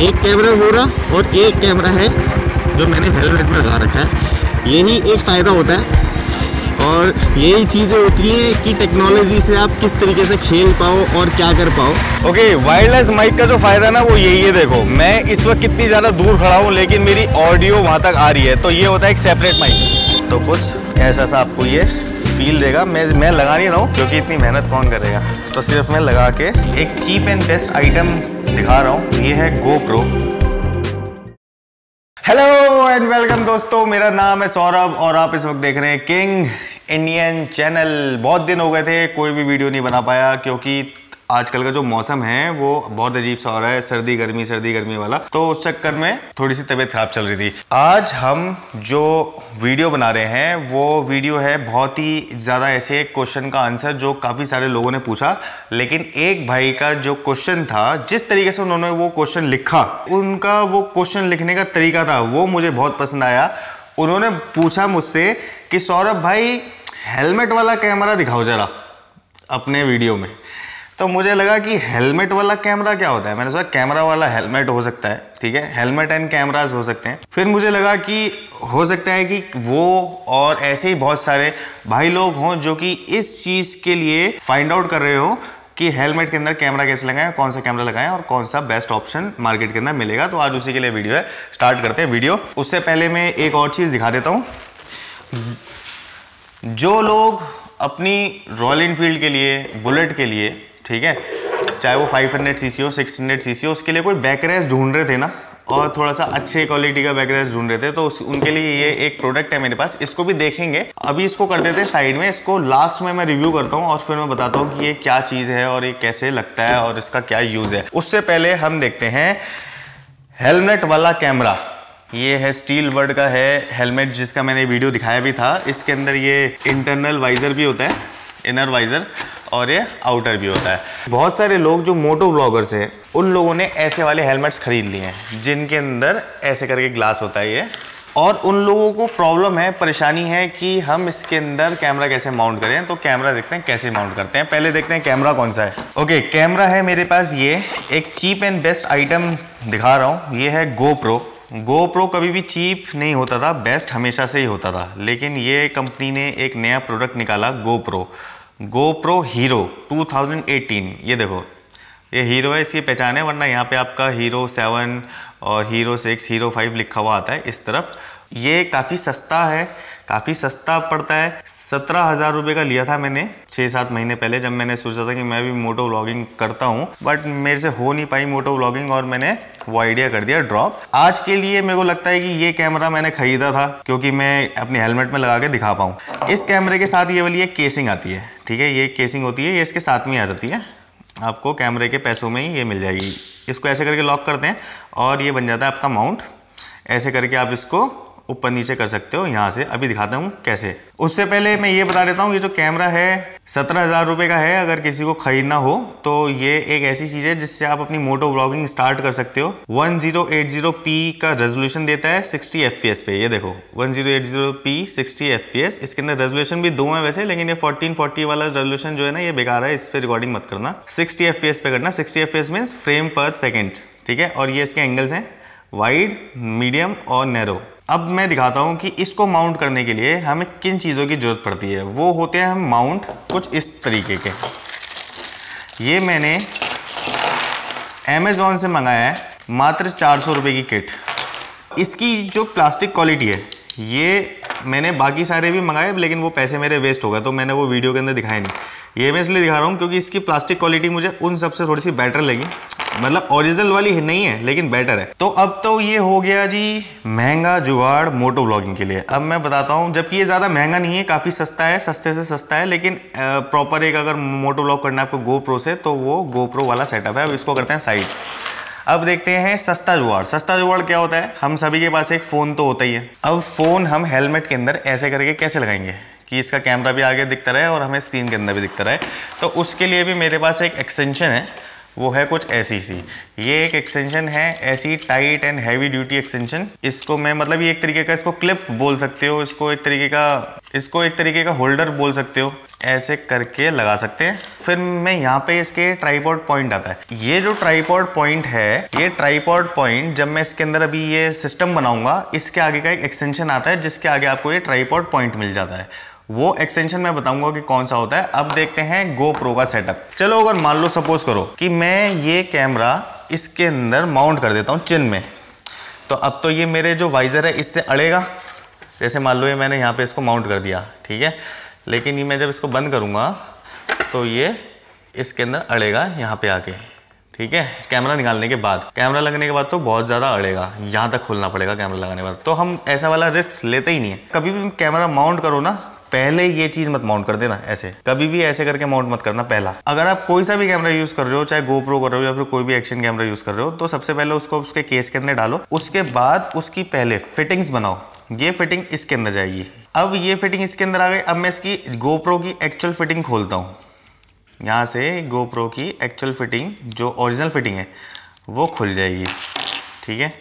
एक कैमरा हो रहा और एक कैमरा है जो मैंने हेलमेट में लगा रखा है। यही एक फ़ायदा होता है और यही चीज़ें होती हैं कि टेक्नोलॉजी से आप किस तरीके से खेल पाओ और क्या कर पाओ। ओके, वायरलेस माइक का जो फ़ायदा ना वो यही है। देखो मैं इस वक्त कितनी ज़्यादा दूर खड़ा हूँ लेकिन मेरी ऑडियो वहाँ तक आ रही है, तो ये होता है एक सेपरेट माइक। तो कुछ ऐसा सा आपको ये फील देगा। मैं लगा नहीं रहा हूँ क्योंकि इतनी मेहनत कौन करेगा, तो सिर्फ मैं लगा के एक चीप एंड बेस्ट आइटम दिखा रहा हूँ। ये है GoPro। हेलो एंड वेलकम दोस्तों, मेरा नाम है सौरभ और आप इस वक्त देख रहे हैं किंग इंडियन चैनल। बहुत दिन हो गए थे कोई भी वीडियो नहीं बना पाया क्योंकि आजकल का जो मौसम है वो बहुत अजीब सा हो रहा है, सर्दी गर्मी वाला, तो उस चक्कर में थोड़ी सी तबीयत खराब चल रही थी। आज हम जो वीडियो बना रहे हैं वो वीडियो है बहुत ही ज़्यादा ऐसे क्वेश्चन का आंसर जो काफ़ी सारे लोगों ने पूछा, लेकिन एक भाई का जो क्वेश्चन था, जिस तरीके से उन्होंने वो क्वेश्चन लिखा, उनका वो क्वेश्चन लिखने का तरीका था वो मुझे बहुत पसंद आया। उन्होंने पूछा मुझसे कि सौरभ भाई हेलमेट वाला कैमरा दिखाओ ज़रा अपने वीडियो में। तो मुझे लगा कि हेलमेट वाला कैमरा क्या होता है। मैंने सोचा कैमरा वाला हेलमेट हो सकता है, ठीक है, हेलमेट एंड कैमरास हो सकते हैं। फिर मुझे लगा कि हो सकता है कि वो और ऐसे ही बहुत सारे भाई लोग हों जो कि इस चीज़ के लिए फाइंड आउट कर रहे हो कि हेलमेट के अंदर कैमरा कैसे लगाएं, कौन सा कैमरा लगाएं और कौन सा बेस्ट ऑप्शन मार्केट के अंदर मिलेगा। तो आज उसी के लिए वीडियो है, स्टार्ट करते हैं वीडियो। उससे पहले मैं एक और चीज़ दिखा देता हूँ। जो लोग अपनी रॉयल एनफील्ड के लिए, बुलेट के लिए, ठीक है, चाहे वो 500 सीसी हो, 600 सीसी हो, उसके लिए कोई बैकरेस्ट ढूंढ रहे थे ना, और थोड़ा सा अच्छे क्वालिटी का बैकरेस्ट ढूंढ रहे थे, तो उनके लिए ये एक प्रोडक्ट है मेरे पास। इसको भी देखेंगे। अभी इसको कर देते हैं साइड में, इसको लास्ट में मैं रिव्यू करता हूँ और फिर मैं बताता हूँ कि ये क्या चीज़ है और ये कैसे लगता है और इसका क्या यूज़ है। उससे पहले हम देखते हैं हेलमेट वाला कैमरा। ये है स्टील वर्ड का है हेलमेट, जिसका मैंने वीडियो दिखाया भी था। इसके अंदर ये इंटरनल वाइजर भी होता है, इनर वाइजर, और ये आउटर भी होता है। बहुत सारे लोग जो मोटो व्लॉगर्स हैं उन लोगों ने ऐसे वाले हेलमेट्स खरीद लिए हैं जिनके अंदर ऐसे करके ग्लास होता है ये, और उन लोगों को प्रॉब्लम है, परेशानी है कि हम इसके अंदर कैमरा कैसे माउंट करें। तो कैमरा देखते हैं कैसे माउंट करते हैं। पहले देखते हैं कैमरा कौन सा है। ओके, कैमरा है मेरे पास ये एक चीप एंड बेस्ट आइटम दिखा रहा हूँ। ये है GoPro। GoPro कभी भी चीप नहीं होता था, बेस्ट हमेशा से ही होता था, लेकिन ये कंपनी ने एक नया प्रोडक्ट निकाला GoPro हीरो 2018। ये देखो, ये हीरो है, इसकी पहचान है, वरना यहाँ पे आपका हीरो 7 और हीरो 6, हीरो 5 लिखा हुआ आता है इस तरफ। ये काफ़ी सस्ता है, काफ़ी सस्ता पड़ता है। 17,000 रुपये का लिया था मैंने 6-7 महीने पहले, जब मैंने सोचा था कि मैं भी मोटो व्लॉगिंग करता हूँ, बट मेरे से हो नहीं पाई मोटो व्लॉगिंग और मैंने वो आइडिया कर दिया ड्रॉप। आज के लिए मेरे को लगता है कि ये कैमरा मैंने खरीदा था क्योंकि मैं अपने हेलमेट में लगा के दिखा पाऊँ। इस कैमरे के साथ ये वाली एक केसिंग आती है, ठीक है, ये केसिंग होती है, ये इसके साथ में आ जाती है, आपको कैमरे के पैसों में ही ये मिल जाएगी। इसको ऐसे करके लॉक करते हैं और ये बन जाता है आपका माउंट। ऐसे करके आप इसको ऊपर नीचे कर सकते हो यहाँ से। अभी दिखाता हूँ कैसे। उससे पहले मैं ये बता देता हूँ, ये जो कैमरा है 17,000 रुपये का है। अगर किसी को खरीदना हो तो ये एक ऐसी चीज़ है जिससे आप अपनी मोटो व्लॉगिंग स्टार्ट कर सकते हो। 1080p का रेजोल्यूशन देता है 60 fps पे। ये देखो 1080p 60 fps। इसके अंदर रेजोल्यूशन भी 2 है वैसे, लेकिन ये 1440 वाला रेजोल्यूशन जो है ना ये बेकार है, इस पर रिकॉर्डिंग मत करना। 60 fps पे करना। 60 fps means frame per second, ठीक है। और ये इसके एंगल्स हैं, वाइड, मीडियम और नैरो। अब मैं दिखाता हूं कि इसको माउंट करने के लिए हमें किन चीज़ों की ज़रूरत पड़ती है। वो होते हैं हम माउंट कुछ इस तरीके के। ये मैंने अमेज़ॉन से मंगाया है, मात्र 400 रुपये की किट। इसकी जो प्लास्टिक क्वालिटी है, ये मैंने बाकी सारे भी मंगाए लेकिन वो पैसे मेरे वेस्ट हो गए, तो मैंने वो वीडियो के अंदर दिखाया नहीं। ये मैं इसलिए दिखा रहा हूँ क्योंकि इसकी प्लास्टिक क्वालिटी मुझे उन सबसे थोड़ी सी बेटर लगी। मतलब ओरिजिनल वाली नहीं है लेकिन बेटर है। तो अब तो ये हो गया जी महंगा जुगाड़ मोटो व्लॉगिंग के लिए। अब मैं बताता हूँ, जबकि ये ज़्यादा महंगा नहीं है, काफ़ी सस्ता है, सस्ते से सस्ता है, लेकिन प्रॉपर एक अगर मोटो व्लॉग करना है आपको GoPro से, तो वो GoPro वाला सेटअप है। अब इसको करते हैं साइड। अब देखते हैं सस्ता जुगाड़। सस्ता जुगाड़ क्या होता है। हम सभी के पास एक फ़ोन तो होता ही है। अब फ़ोन हम हेलमेट के अंदर ऐसे करके कैसे लगाएंगे कि इसका कैमरा भी आगे दिखता रहे और हमें स्क्रीन के अंदर भी दिखता रहे। तो उसके लिए भी मेरे पास एक एक्सटेंशन है, वो है कुछ ऐसी सी। ये एक एक्सटेंशन है ऐसी tight and heavy duty extension. इसको मैं मतलब ये एक तरीके का इसको क्लिप बोल सकते हो, इसको एक तरीके का होल्डर बोल सकते हो, ऐसे करके लगा सकते हैं। फिर मैं यहाँ पे इसके ट्राइपॉड पॉइंट आता है। ये जो ट्राइपॉड पॉइंट है, ये ट्राइपॉड पॉइंट जब मैं इसके अंदर अभी ये सिस्टम बनाऊंगा, इसके आगे का एक एक्सटेंशन आता है जिसके आगे आपको ये ट्राइपॉड पॉइंट मिल जाता है। वो एक्सटेंशन मैं बताऊंगा कि कौन सा होता है। अब देखते हैं GoPro का सेटअप। चलो अगर मान लो सपोज करो कि मैं ये कैमरा इसके अंदर माउंट कर देता हूँ चिन में, तो अब तो ये मेरे जो वाइजर है इससे अड़ेगा। जैसे मान लो ये मैंने यहाँ पे इसको माउंट कर दिया, ठीक है, लेकिन ये मैं जब इसको बंद करूँगा तो ये इसके अंदर अड़ेगा यहाँ पे आके, ठीक है। कैमरा निकालने के बाद, कैमरा लगने के बाद तो बहुत ज़्यादा अड़ेगा, यहाँ तक खोलना पड़ेगा कैमरा लगाने के बाद। तो हम ऐसा वाला रिस्क लेते ही नहीं है। कभी भी कैमरा माउंट करो ना, पहले ये चीज मत माउंट कर देना ऐसे, कभी भी ऐसे करके माउंट मत करना पहला। अगर आप कोई सा भी कैमरा यूज कर रहे हो, चाहे GoPro कर रहे हो या फिर कोई भी एक्शन कैमरा यूज कर रहे हो, तो सबसे पहले उसको उसके केस के अंदर डालो, उसके बाद उसकी पहले फिटिंग्स बनाओ। ये फिटिंग इसके अंदर जाएगी। अब ये फिटिंग इसके अंदर आ गई। अब मैं इसकी GoPro की एक्चुअल फिटिंग खोलता हूँ। यहाँ से GoPro की एक्चुअल फिटिंग जो ओरिजिनल फिटिंग है वो खुल जाएगी, ठीक है।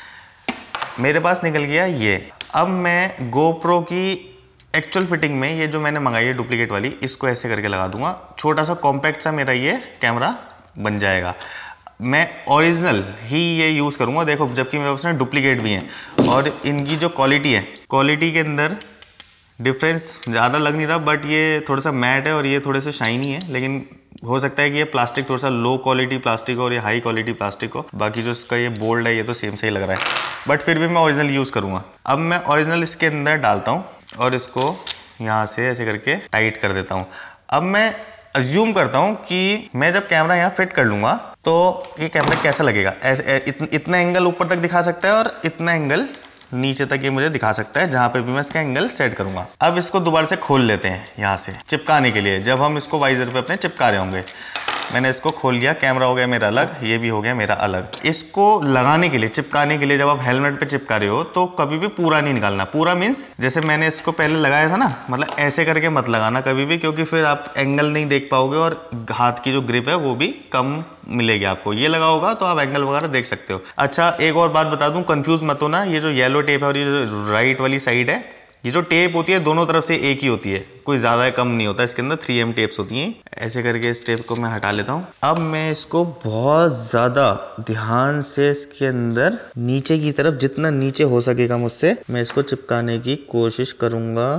मेरे पास निकल गया ये। अब मैं GoPro की एक्चुअल फिटिंग में ये जो मैंने मंगाई है डुप्लीकेट वाली, इसको ऐसे करके लगा दूंगा। छोटा सा कॉम्पैक्ट सा मेरा ये कैमरा बन जाएगा। मैं ओरिजिनल ही ये यूज़ करूँगा। देखो, जबकि मेरे पास में डुप्लीकेट भी हैं और इनकी जो क्वालिटी है, क्वालिटी के अंदर डिफरेंस ज़्यादा लग नहीं रहा, बट ये थोड़ा सा मैट है और ये थोड़े से शाइनी है। लेकिन हो सकता है कि ये प्लास्टिक थोड़ा सा लो क्वालिटी प्लास्टिक हो और ये हाई क्वालिटी प्लास्टिक हो। बाकी जो इसका ये बोल्ड है ये तो सेम सही लग रहा है, बट फिर भी मैं ओरिजिनल यूज़ करूँगा। अब मैं ओरिजिनल इसके अंदर डालता हूँ और इसको यहाँ से ऐसे करके टाइट कर देता हूँ। अब मैं अज्यूम करता हूँ कि मैं जब कैमरा यहाँ फिट कर लूँगा तो ये कैमरा कैसा लगेगा। ऐसे इतना एंगल ऊपर तक दिखा सकता है और इतना एंगल नीचे तक ये मुझे दिखा सकता है, जहाँ पे भी मैं इसका एंगल सेट करूँगा। अब इसको दोबारा से खोल लेते हैं यहाँ से चिपकाने के लिए, जब हम इसको वाइजर पे अपने चिपका रहे होंगे। मैंने इसको खोल लिया, कैमरा हो गया मेरा अलग, ये भी हो गया मेरा अलग। इसको लगाने के लिए, चिपकाने के लिए, जब आप हेलमेट पे चिपका रहे हो तो कभी भी पूरा नहीं निकालना। पूरा मीन्स जैसे मैंने इसको पहले लगाया था ना, मतलब ऐसे करके मत लगाना कभी भी, क्योंकि फिर आप एंगल नहीं देख पाओगे और हाथ की जो ग्रिप है वो भी कम मिलेगी आपको। ये लगा होगा तो आप एंगल वगैरह देख सकते हो। अच्छा, एक और बात बता दूं, कंफ्यूज मत होना। ये जो येलो टेप है और ये जो राइट वाली साइड है, ये जो टेप होती है दोनों तरफ से एक ही होती है, कोई ज़्यादा कम नहीं होता। इसके अंदर 3M टेप्स होती हैं। ऐसे करके इस टेप को मैं हटा लेता हूँ। अब मैं इसको बहुत ज़्यादा ध्यान से इसके अंदर नीचे की तरफ, जितना नीचे हो सकेगा मुझसे, मैं इसको चिपकाने की कोशिश करूँगा।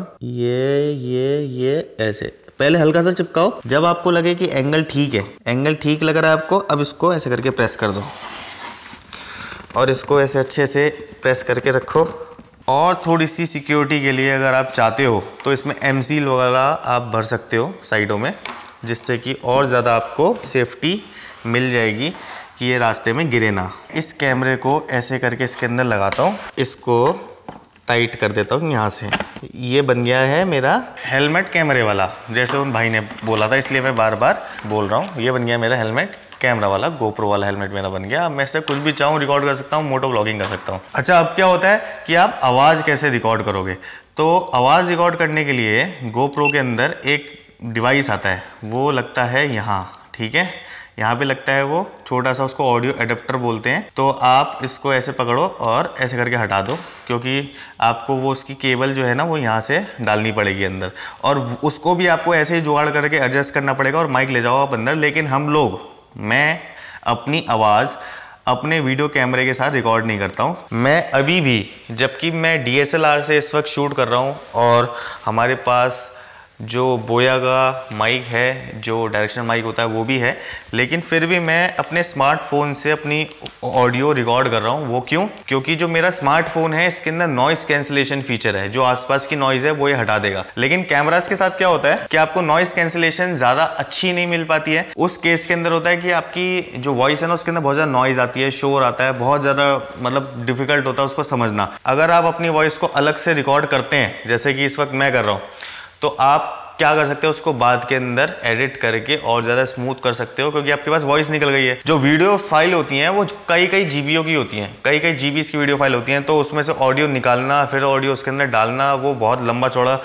ये ऐसे पहले हल्का सा चिपकाओ। जब आपको लगे कि एंगल ठीक है, एंगल ठीक लग रहा है आपको, अब इसको ऐसे करके प्रेस कर दो और इसको ऐसे अच्छे से प्रेस करके रखो। और थोड़ी सी सिक्योरिटी के लिए अगर आप चाहते हो तो इसमें M-Seal वगैरह आप भर सकते हो साइडों में, जिससे कि और ज़्यादा आपको सेफ्टी मिल जाएगी कि ये रास्ते में गिरे ना। इस कैमरे को ऐसे करके इसके अंदर लगाता हूँ, इसको टाइट कर देता हूँ यहाँ से। ये बन गया है मेरा हेलमेट कैमरे वाला, जैसे उन भाई ने बोला था, इसलिए मैं बार बार बोल रहा हूँ। ये बन गया मेरा हेलमेट कैमरा वाला, GoPro वाला हेलमेट मेरा बन गया। अब मैं इससे कुछ भी चाहूँ रिकॉर्ड कर सकता हूँ, मोटो व्लॉगिंग कर सकता हूँ। अच्छा, अब क्या होता है कि आप आवाज़ कैसे रिकॉर्ड करोगे। तो आवाज़ रिकॉर्ड करने के लिए GoPro के अंदर एक डिवाइस आता है, वो लगता है यहाँ, ठीक है, यहाँ पे लगता है वो छोटा सा, उसको ऑडियो एडेप्टर बोलते हैं। तो आप इसको ऐसे पकड़ो और ऐसे करके हटा दो, क्योंकि आपको वो उसकी केबल जो है ना वो यहाँ से डालनी पड़ेगी अंदर, और उसको भी आपको ऐसे ही जुगाड़ करके एडजस्ट करना पड़ेगा और माइक ले जाओ आप अंदर। लेकिन हम लोग, मैं अपनी आवाज़ अपने वीडियो कैमरे के साथ रिकॉर्ड नहीं करता हूँ। मैं अभी भी, जबकि मैं DSLR से इस वक्त शूट कर रहा हूँ और हमारे पास जो बोया का माइक है, जो डायरेक्शनल माइक होता है वो भी है, लेकिन फिर भी मैं अपने स्मार्टफोन से अपनी ऑडियो रिकॉर्ड कर रहा हूँ। वो क्यों? क्योंकि जो मेरा स्मार्टफोन है इसके अंदर नॉइस कैंसिलेशन फीचर है, जो आसपास की नॉइज़ है वो ये हटा देगा। लेकिन कैमरास के साथ क्या होता है कि आपको नॉइस कैंसिलेशन ज़्यादा अच्छी नहीं मिल पाती है। उस केस के अंदर होता है कि आपकी जो वॉइस है ना उसके अंदर बहुत ज़्यादा नॉइज़ आती है, शोर आता है, बहुत ज़्यादा मतलब डिफिकल्ट होता है उसको समझना। अगर आप अपनी वॉइस को अलग से रिकॉर्ड करते हैं, जैसे कि इस वक्त मैं कर रहा हूँ, तो आप क्या कर सकते हो, उसको बाद के अंदर एडिट करके और ज़्यादा स्मूथ कर सकते हो, क्योंकि आपके पास वॉइस निकल गई है। जो वीडियो फाइल होती हैं वो कई जीबीओ की होती हैं, कई जीबीज़ की वीडियो फाइल होती हैं, तो उसमें से ऑडियो निकालना, फिर ऑडियो उसके अंदर डालना, वो बहुत लंबा चौड़ा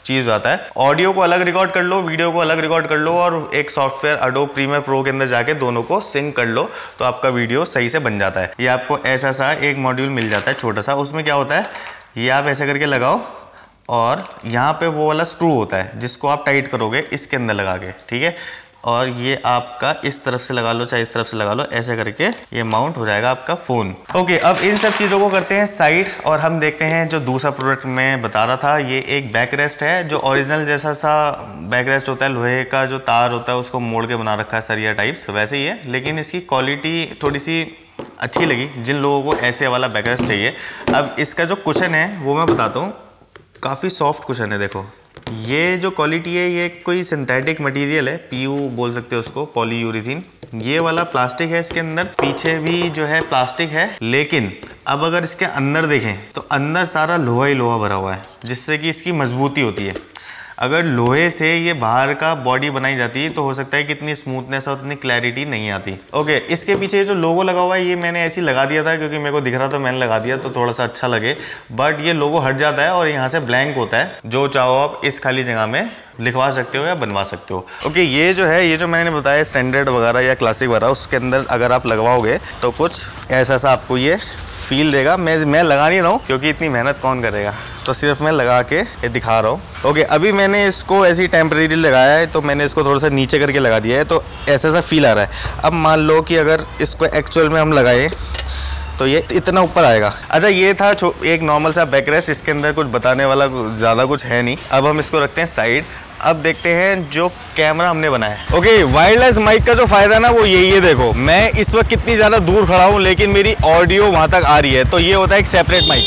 चीज आता है। ऑडियो को अलग रिकॉर्ड कर लो, वीडियो को अलग रिकॉर्ड कर लो और एक सॉफ्टवेयर एडोब प्रीमियर प्रो के अंदर जाके दोनों को सिंक कर लो तो आपका वीडियो सही से बन जाता है। ये आपको ऐसा सा एक मॉड्यूल मिल जाता है छोटा सा। उसमें क्या होता है, ये आप ऐसे करके लगाओ और यहाँ पे वो वाला स्क्रू होता है जिसको आप टाइट करोगे इसके अंदर लगा के, ठीक है। और ये आपका इस तरफ से लगा लो चाहे इस तरफ से लगा लो, ऐसे करके ये माउंट हो जाएगा आपका फ़ोन। ओके, अब इन सब चीज़ों को करते हैं साइड और हम देखते हैं जो दूसरा प्रोडक्ट मैं बता रहा था। ये एक बैक रेस्ट है जो ओरिजिनल जैसा सा बैक रेस्ट होता है, लोहे का जो तार होता है उसको मोड़ के बना रखा है सरिया टाइप्स, वैसे ही है, लेकिन इसकी क्वालिटी थोड़ी सी अच्छी लगी जिन लोगों को ऐसे वाला बैक रेस्ट चाहिए। अब इसका जो कुशन है वो मैं बताता हूँ, काफ़ी सॉफ्ट कुशन है। देखो ये जो क्वालिटी है ये कोई सिंथेटिक मटेरियल है, पीयू बोल सकते हो उसको, पॉलीयूरेथीन। ये वाला प्लास्टिक है, इसके अंदर पीछे भी जो है प्लास्टिक है, लेकिन अब अगर इसके अंदर देखें तो अंदर सारा लोहा ही लोहा भरा हुआ है जिससे कि इसकी मजबूती होती है। अगर लोहे से ये बाहर का बॉडी बनाई जाती है तो हो सकता है कि इतनी स्मूथनेस और इतनी क्लैरिटी नहीं आती। ओके, इसके पीछे जो लोगो लगा हुआ है ये मैंने ऐसे ही लगा दिया था क्योंकि मेरे को दिख रहा था, मैंने लगा दिया तो थोड़ा सा अच्छा लगे, बट ये लोगो हट जाता है और यहाँ से ब्लैंक होता है। जो चाहो आप इस खाली जगह में लिखवा सकते हो या बनवा सकते हो। ओके, ये जो है, ये जो मैंने बताया स्टैंडर्ड वगैरह या क्लासिक वगैरह, उसके अंदर अगर आप लगवाओगे तो कुछ ऐसा सा आपको ये फील देगा। मैं लगा नहीं रहा हूँ क्योंकि इतनी मेहनत कौन करेगा, तो सिर्फ मैं लगा के ये दिखा रहा हूँ। ओके, अभी मैंने इसको ऐसी टेम्परेरी लगाया है तो मैंने इसको थोड़ा सा नीचे करके लगा दिया है तो ऐसा सा फील आ रहा है। अब मान लो कि अगर इसको एक्चुअल में हम लगाए तो ये इतना ऊपर आएगा। अच्छा, ये था एक नॉर्मल सा बैक रेस्ट, इसके अंदर कुछ बताने वाला ज़्यादा कुछ है नहीं। अब हम इसको रखते हैं साइड। अब देखते हैं जो कैमरा हमने बनाया है। ओके, वायरलेस माइक का जो फायदा है ना वो यही है। देखो मैं इस वक्त कितनी ज़्यादा दूर खड़ा हूँ लेकिन मेरी ऑडियो वहाँ तक आ रही है, तो ये होता है एक सेपरेट माइक।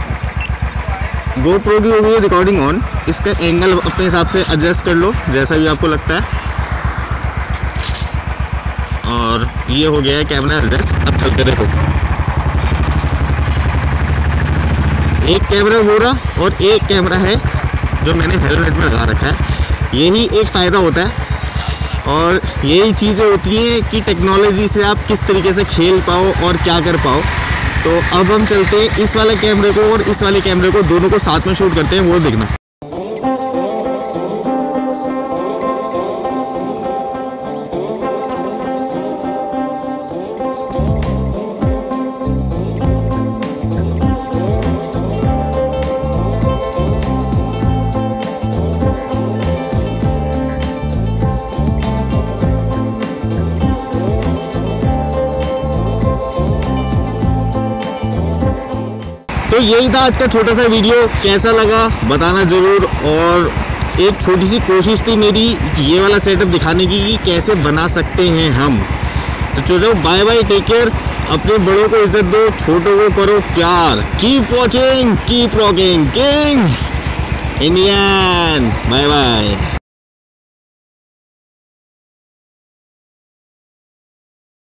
GoPro की हो गई रिकॉर्डिंग ऑन, इसका एंगल अपने हिसाब से एडजस्ट कर लो जैसा भी आपको लगता है। और ये हो गया है कैमरा एडजस्ट। अब चलते देखो, एक कैमरा वो रहा और एक कैमरा है जो मैंने हेलमेट में लगा रखा है। यही एक फ़ायदा होता है और यही चीज़ें होती हैं कि टेक्नोलॉजी से आप किस तरीके से खेल पाओ और क्या कर पाओ। तो अब हम चलते हैं इस वाले कैमरे को और इस वाले कैमरे को, दोनों को साथ में शूट करते हैं, वो देखना। तो यही था आज का छोटा सा वीडियो, कैसा लगा बताना ज़रूर। और एक छोटी सी कोशिश थी मेरी ये वाला सेटअप दिखाने की कि कैसे बना सकते हैं हम। तो चलो बाय बाय, टेक केयर, अपने बड़ों को इज्जत दो, छोटों को करो प्यार। Keep watching, keep rocking, king Indian. Bye bye.